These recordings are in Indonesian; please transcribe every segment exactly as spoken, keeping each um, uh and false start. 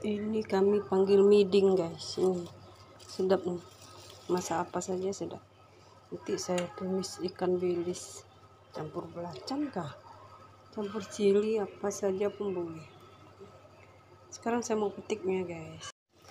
Ini kami panggil miding guys, ini sedap nih, masak apa saja sedap. Nanti saya tumis ikan bilis campur belacan kah, campur cili, apa saja pun boleh. Sekarang saya mau petiknya guys.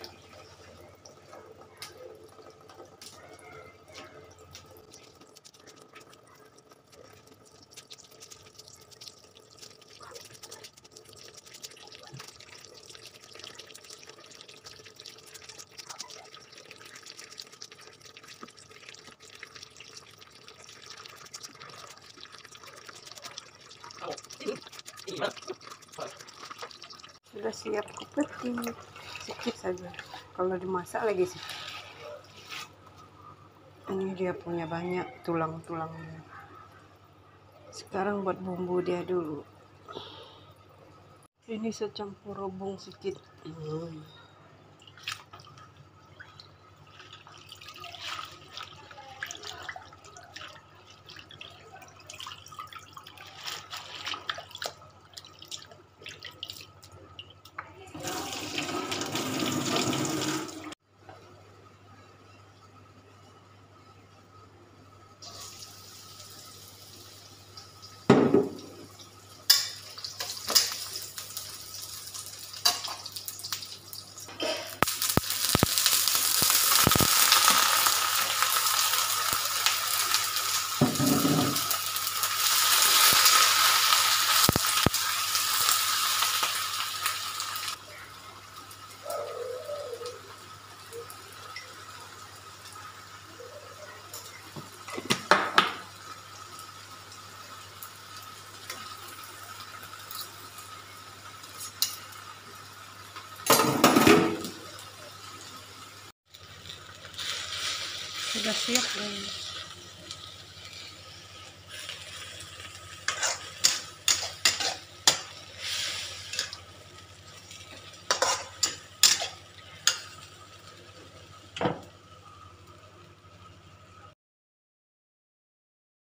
Sudah siap kupetik, sedikit saja. Kalau dimasak lagi sih. Ini dia punya banyak tulang-tulangnya. Sekarang buat bumbu dia dulu. Ini saya campur rebung sedikit. Hmm. Sudah siap guys.